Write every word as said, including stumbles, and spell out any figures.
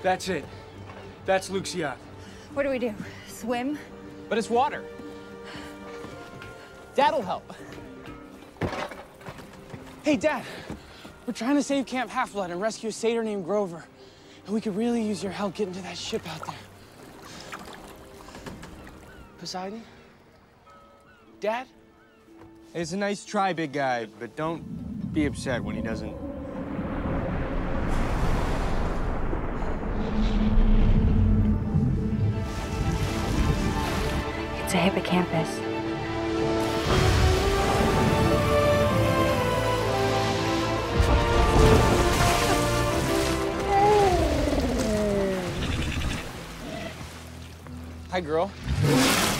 That's it. That's Luke's yacht. What do we do? Swim? But it's water. Dad'll help. Hey, Dad. We're trying to save Camp Half-Blood and rescue a satyr named Grover. And we could really use your help getting to that ship out there. Poseidon? Dad? It's a nice try, big guy, but don't be upset when he doesn't. It's a hippocampus. Hi, girl.